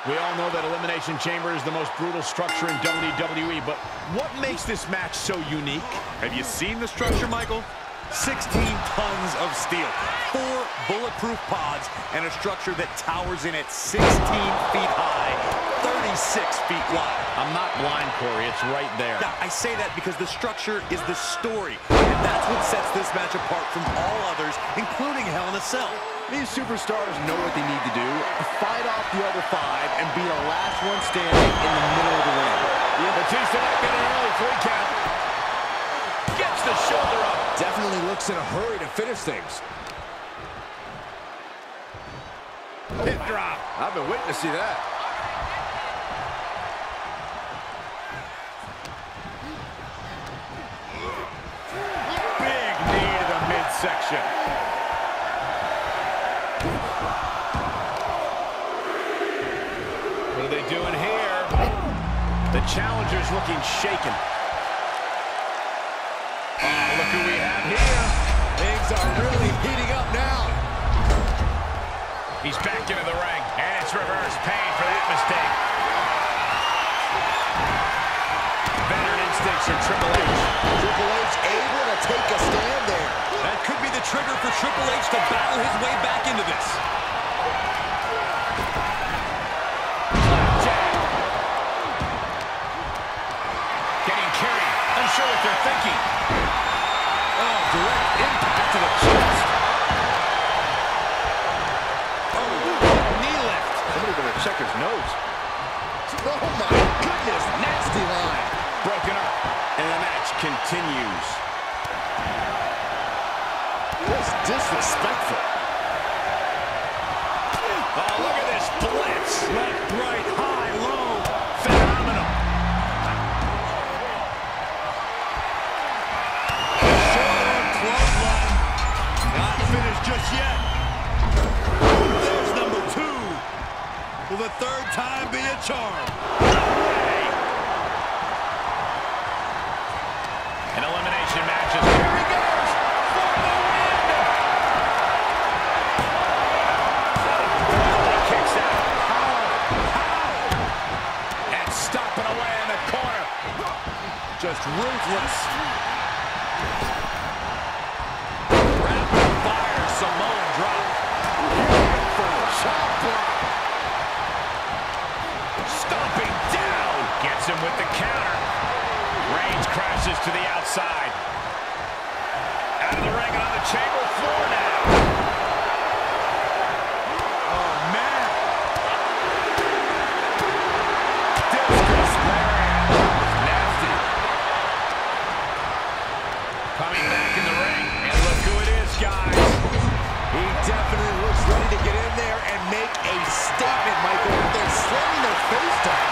We all know that Elimination Chamber is the most brutal structure in WWE, but what makes this match so unique? Have you seen the structure, Michael? 16 tons of steel, 4 bulletproof pods, and a structure that towers in at 16 feet high, 36 feet wide. I'm not blind, Corey. It's right there. Now, I say that because the structure is the story, and that's what sets this match apart from all others, including Hell in a Cell. These superstars know what they need to do, fight off the other 5 and be the last one standing in the middle of the ring. Batista might get an early 3 count. Gets the shoulder up. Definitely looks in a hurry to finish things. Hip drop. I've been waiting to see that. Big knee to the midsection. What are they doing here? The challenger's looking shaken. Oh, look who we have here. Things are really heating up now. He's back into the ring, and it's reverse pain for that mistake. Veteran instincts from Triple H. Triple H able to take a stand there. That could be the trigger for Triple H to battle his way back into this. Sure what they're thinking. Oh, direct impact to the chest. Oh, knee lift. Somebody better check his nose. Oh, my goodness. Nasty line. Broken up. And the match continues. That's disrespectful. Oh, look at this blitz. Left, right, high, low. Phenomenal. Just yet. There's number 2. Will the 3rd time be a charm? An elimination match is here he goes for the win. He kicks out. How? And stomping away in the corner. Just ruthless. Samoan drop. Chop block. Stomping down. Gets him with the counter. Reigns crashes to the outside. Out of the ring and on the chamber floor now. Oh, man. Discus lariat. Nasty. Coming back in the ring. And look who it is, guys. He definitely looks ready to get in there and make a statement, Michael. They're slamming their face down.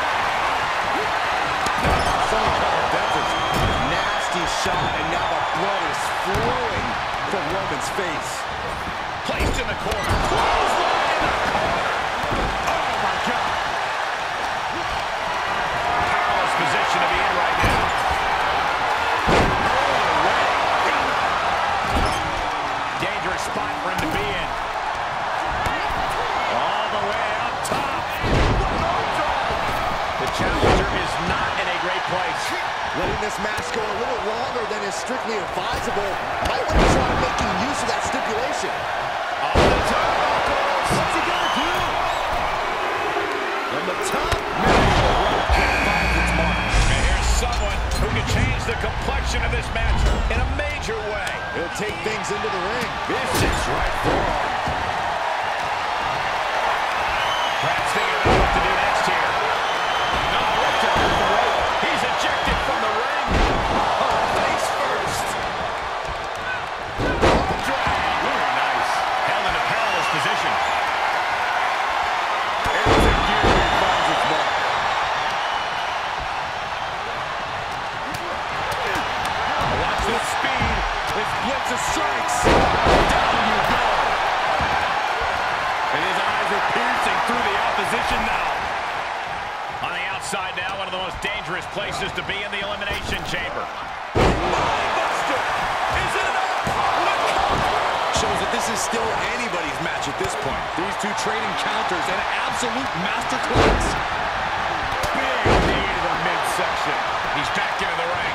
Some cover Bedford. Nasty shot, and now the blood is flowing from Roman's face. Placed in the corner. Clothesline in the corner. Oh, my God. Powerless position to be in right now. Dangerous spot for him to be in. All the way up top. The challenger is not in a great place. Letting this match go a little longer than is strictly advisable. Might want to try making use of that stipulation. Off the top. What's he gonna do? From the top. And here's someone who can change the complexion of this match in a major way. He'll take things into the ring. Vicious right forearm. Perhaps thinking about what to do next here. No, right to the right. He's ejected from the ring. Oh, face first. Drag. Very nice. Held in a perilous position. It's a gear that finds its mark. Watch the speed. This blitz of strikes. Down you go. And his eyes are piercing through the opposition now. On the outside now, one of the most dangerous places to be in the Elimination Chamber. Buster! Is it enough? Shows that this is still anybody's match at this point. These two trading counters, an absolute masterclass. Big knee to the midsection. He's back into the ring.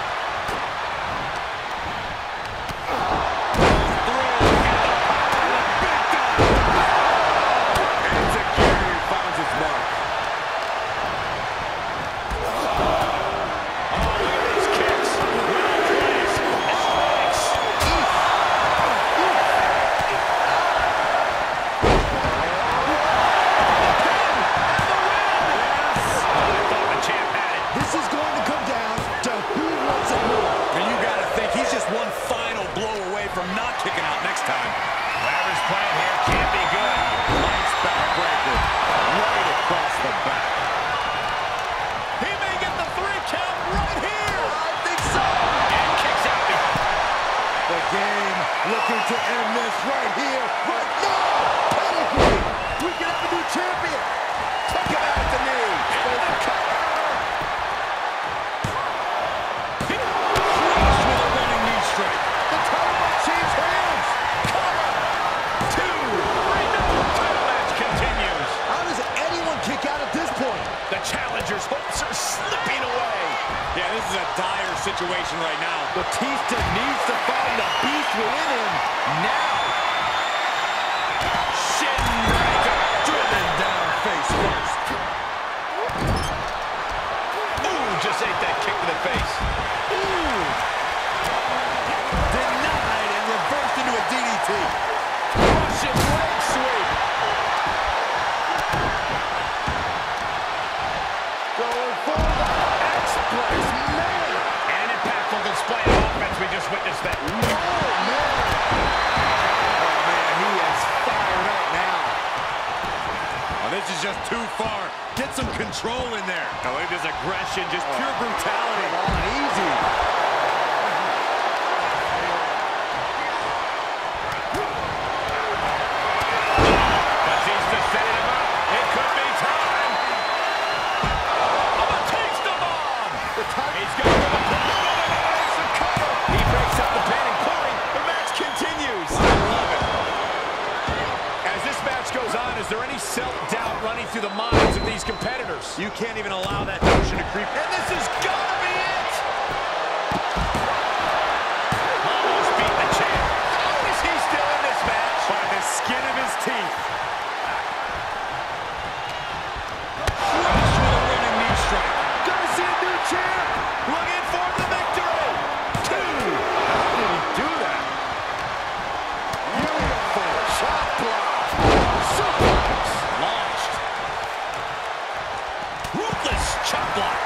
Looking to end this right here, right now. Pedigree. We can have a new champion. Take him out at the knee. Crushed with a running knee strike. The title might change hands. Cover. 2. Title match continues. How does anyone kick out at this point? The challenger's hopes are slipping away. Yeah, this is a dire situation right now. Batista needs to find the beast within him now. Shin breaker. Driven down face first. Ooh, just ate that kick to the face. Ooh. Denied and reversed into a DDT. Russian leg sweep. Going for the Express, man. An impactful display of offense. We just witnessed that. Oh, man. Oh, man, he is fired up now. Oh, this is just too far. Get some control in there. Oh, look at this aggression, just pure brutality. Come on, easy. Batista setting him up. It could be time. A Batista bomb. He's going for the cover. He breaks up the pin and point. The match continues. I love it. As this match goes on, is there any self-doubt running through the minds of these competitors? You can't even allow that notion to creep. And this is gonna be it. Almost beat the champ. How is he still in this match? By the skin of his teeth. Crushed with a running knee strike. Gonna see a new champ. Looking for the victory. 2. How did he do that? Beautiful chop block. Suplex. Launched. Ruthless chop block.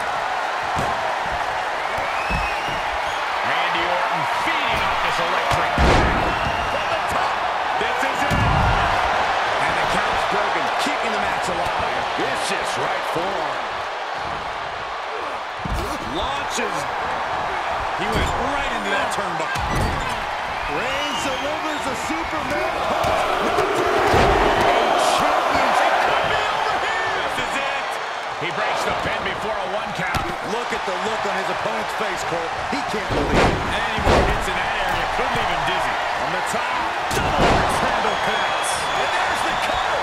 Randy Orton feeding off this electric. From the top. This is it. And the count's broken, keeping the match alive. Vicious right forearm. Launches. He went right into that turnbuckle. Reigns delivers a Superman This is it. He breaks the pin before a 1 count. Look at the look on his opponent's face, Cole. He can't believe it. Any more hits in that area could leave him dizzy. On the top, double axe handle connects. And there's the cover.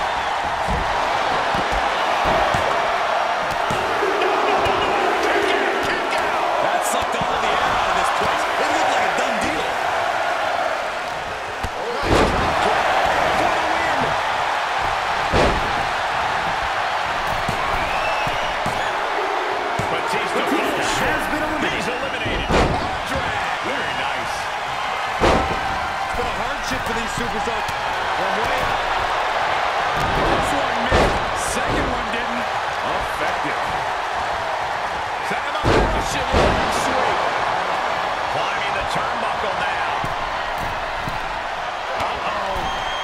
That sucked all the air out of this place. It looked like a done deal. Batista has been eliminated. He's eliminated. Drag. Very nice. It's been a hardship for these superstars. From way up. First one missed. Second one didn't. Effective. Set him up. Russian leg sweep. Climbing the turnbuckle now. Uh-oh.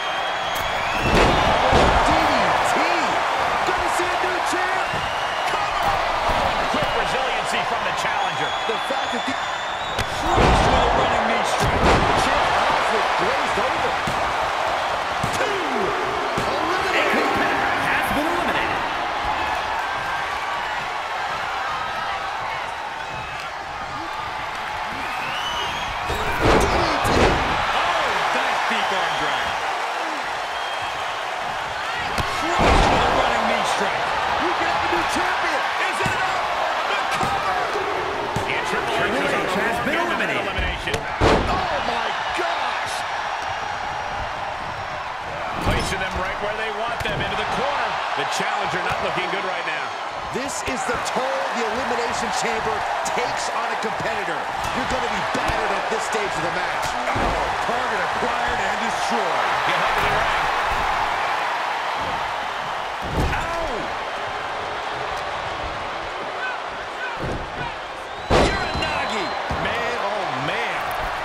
DDT. Gonna see a new champ. Quick resiliency from the challenger. The fact that the crushed with a running knee strike. The champ's eyes were glazed over. 2. Eliminated. Has been eliminated. DDT. Oh, nice deep arm drag. is the toll the Elimination Chamber takes on a competitor. You're going to be battered at this stage of the match. Oh, target acquired and destroyed. Get him to the ring. Ow! Uranagi. Man, oh man.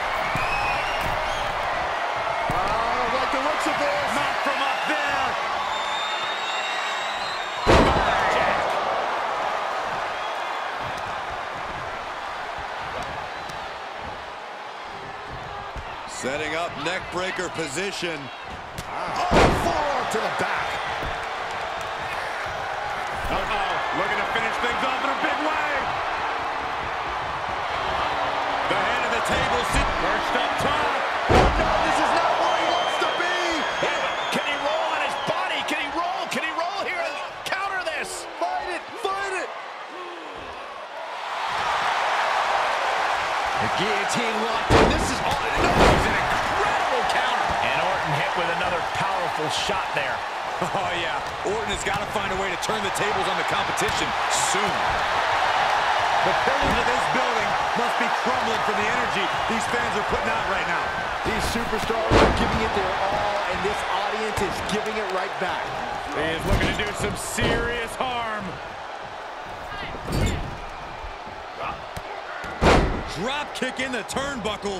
I don't like the looks of this. Not from up there. Jack. Setting up neck breaker position. Oh, forearm to the back. Uh-oh, looking to finish things off in a big way. The head of the table sits perched up top. Oh, no, this is not where he wants to be. Can he roll on his body? Can he roll? Can he roll here and counter this? Fight it, fight it. The guillotine locked in. This is all. No, he's an incredible counter. And Orton hit with another powerful shot there. Oh, yeah. Orton has got to find a way to turn the tables on the competition soon. The pillars of this building must be crumbling from the energy these fans are putting out right now. These superstars are giving it their all, and this audience is giving it right back. He is looking to do some serious harm. Drop kick in the turnbuckle.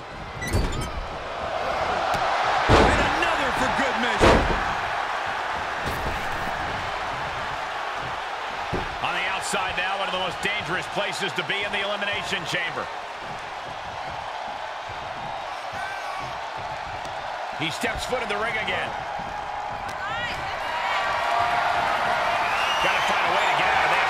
And another for good measure. On the outside now, one of the most dangerous places to be in the Elimination Chamber. He steps foot in the ring again. Gotta find a way to get out of this.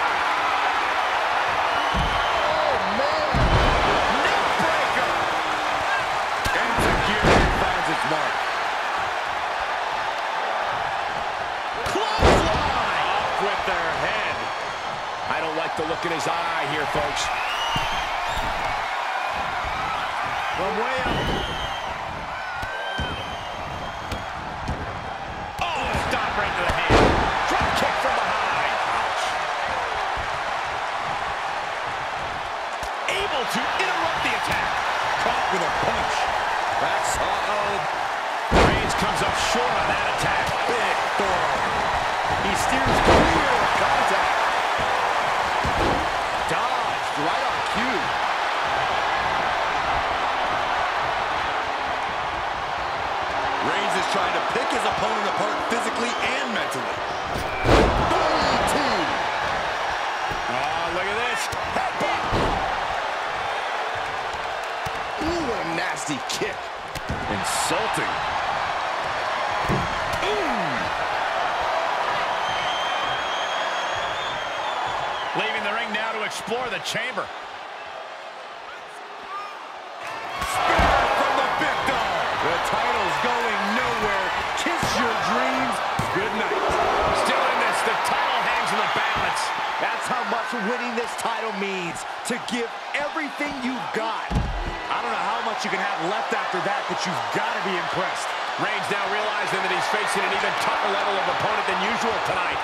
Oh, man. Neck breaker. Insecurity finds its mark. Clothesline. Off with their head. I don't like the look in his eye here, folks. From way up. Oh, stop right to the hand. Drop kick from behind. Ouch. Able to interrupt the attack. Caught with a punch. That's Reigns comes up short on that attack. big forearm. He steers clear of contact. Dodged right on cue. Reigns is trying to pick his opponent apart physically and mentally. BT. Oh, look at this. Headbutt. Ooh, what a nasty kick. Insulting. Leaving the ring now to explore the chamber. Spear from the big dog. The title's going nowhere. Kiss your dreams. Good night. Still in this, the title hangs in the balance. That's how much winning this title means. To give everything you've got. I don't know how much you can have left after that, but you've got to be impressed. Reigns now realizing that he's facing an even tougher level of opponent than usual tonight.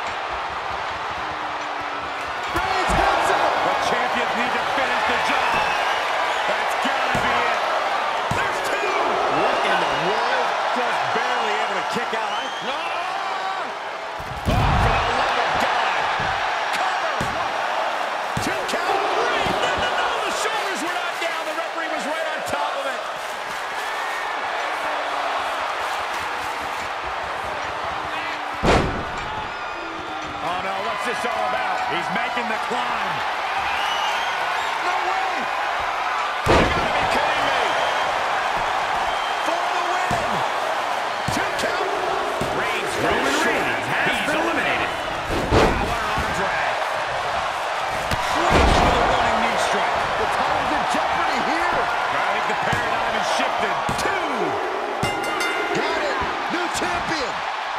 Reigns hits him. The champions need to finish the job. That's got to be it. There's two! What in the world? Just barely able to kick out. No! Oh, for the love of God! Cover! 2 count! 3! No, the shoulders were not down. The referee was right on top of it. Oh no, what's this all about? He's making the climb. No way! You gotta be kidding me! For the win! 2 count! Reigns Roman Reigns has he's been eliminated. Wow, what an arm drag. Crushed with a running knee strike. The title's in jeopardy here. I think the paradigm has shifted. 2. Got it. New champion.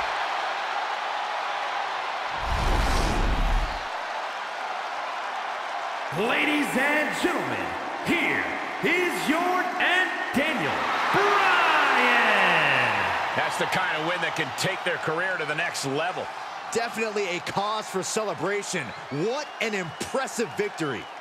Ladies and gentlemen, here is your and Daniel Bryan. That's the kind of win that can take their career to the next level. Definitely a cause for celebration. What an impressive victory.